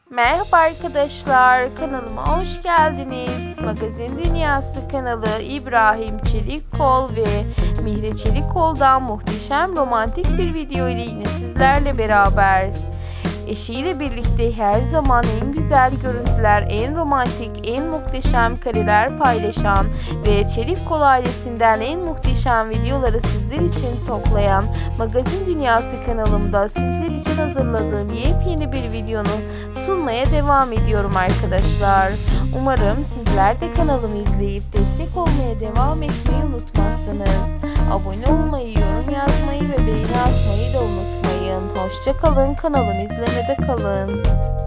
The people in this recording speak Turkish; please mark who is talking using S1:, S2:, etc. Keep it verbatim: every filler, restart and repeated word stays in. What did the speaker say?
S1: Merhaba arkadaşlar, kanalıma hoş geldiniz. Magazin Dünyası kanalı İbrahim Çelikkol ve Mihre Çelikkol'dan muhteşem romantik bir video ile yine sizlerle beraber. Eşiyle birlikte her zaman en güzel görüntüler, en romantik, en muhteşem kareler paylaşan ve Çelikkol ailesinden en muhteşem videoları sizler için toplayan Magazin Dünyası kanalımda sizler için hazırladığım yepyeni bir videonu sunmaya devam ediyorum arkadaşlar. Umarım sizler de kanalımı izleyip destek olmaya devam etmeyi unutmazsınız. Abone olmayı, yorum yazmayı ve beğeni atmayı da unutmayın. Hoşça kalın, kanalımı izlemede kalın.